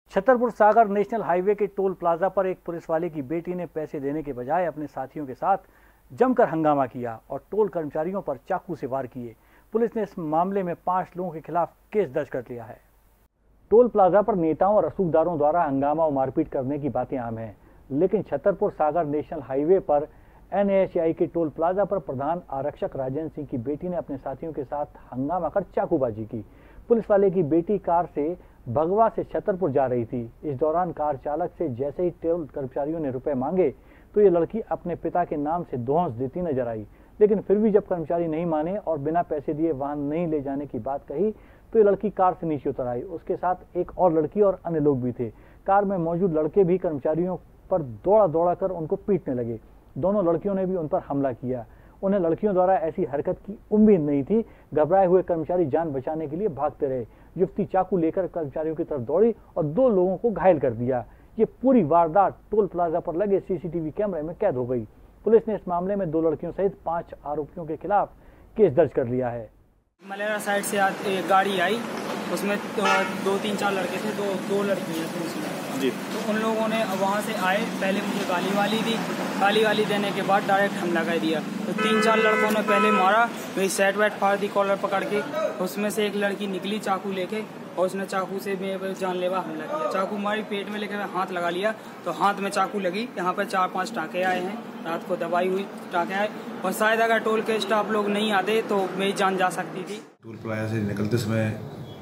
Chhatarpur Sagar national highway के toll plaza पर एक पुलिस वाले की बेटी ने पैसे देने के बजाय अपने साथियों के साथ जमकर हंगामा किया और टोल कर्मचारियों पर चाकू से वार किए। पुलिस ने इस मामले में 5 लोगों के खिलाफ केस दर्ज कर लिया है। टोल प्लाजा पर नेताओं और रसूखदारों द्वारा हंगामा और मारपीट करने की बातें आम हैं, लेकिन छतरपुर सागर नेशनल हाईवे पर NHAI के टोल प्लाजा पर प्रधान आरक्षक राजेंद्र सिंह की बेटी ने अपने साथियों के साथ हंगामा कर चाकूबाजी की। पुलिस वाले की बेटी कार से भगवा से छतरपुर जा रही थी। इस दौरान कार चालक से जैसे ही टोल कर्मचारियों ने रुपए मांगे तो ये लड़की अपने पिता के नाम से धौंस देती नजर आई, लेकिन फिर भी जब कर्मचारी नहीं माने और बिना पैसे दिए वाहन नहीं ले जाने की बात कही तो ये लड़की कार से नीचे उतर आई। उसके साथ एक और लड़की और अन्य लोग भी थे। कार में मौजूद लड़के भी कर्मचारियों पर दौड़ा दौड़ा कर उनको पीटने लगे। दोनों लड़कियों ने भी उन पर हमला किया। उन्हें लड़कियों द्वारा ऐसी हरकत की उम्मीद नहीं थी। घबराए हुए कर्मचारी जान बचाने के लिए भागते रहे। युवती चाकू लेकर कर्मचारियों की तरफ दौड़ी और 2 लोगों को घायल कर दिया। ये पूरी वारदात टोल प्लाजा पर लगे CCTV कैमरे में कैद हो गई। पुलिस ने इस मामले में 2 लड़कियों सहित 5 आरोपियों के खिलाफ केस दर्ज कर लिया है। मलेरा साइड से एक गाड़ी आई, उसमें 2-3-4 लड़के थे, दो लड़कियां थी उसमें जी। तो उन लोगों ने वहाँ से आए, पहले मुझे गाली देने के बाद डायरेक्ट हमला कर दिया। तो 3-4 लड़कों ने पहले मारा, मेरी सेट वेट फाड़ दी कॉलर पकड़ के। उसमें से एक लड़की निकली चाकू लेके और उसने चाकू से मेरे जानलेवा हमला किया। चाकू मारी पेट में, लेकर हाथ लगा लिया तो हाथ में चाकू लगी। यहाँ पर 4-5 टाँके आए हैं, रात को दवाई हुई, टाँके आए और शायद अगर टोल के स्टाफ लोग नहीं आते तो मेरी जान जा सकती थी। टोल प्लाजा से निकलते समय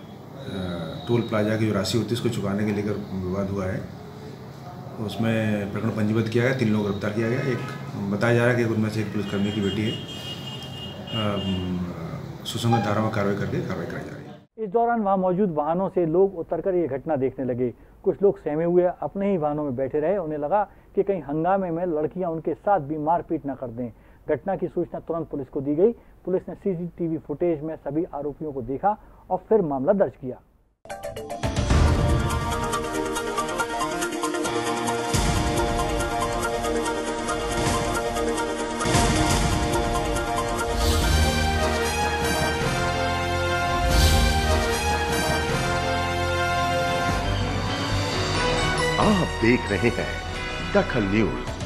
टोल प्लाजा की जो राशि होती है उसको चुकाने के लेकर विवाद हुआ है। उसमें प्रकरण पंजीबद्ध किया गया, 3 लोग गिरफ्तार किया गया। एक बताया जा रहा है कि उनमें से एक पुलिसकर्मी की बेटी है। सुसंगत धारा में कार्रवाई कराई जा रही है। इस दौरान वहां मौजूद वाहनों से लोग उतरकर ये घटना देखने लगे। कुछ लोग सहमे हुए अपने ही वाहनों में बैठे रहे। उन्हें लगा कि कहीं हंगामे में लड़कियां उनके साथ भी मारपीट न कर दें। घटना की सूचना तुरंत पुलिस को दी गई। पुलिस ने CCTV फुटेज में सभी आरोपियों को देखा और फिर मामला दर्ज किया। आप देख रहे हैं दखल न्यूज।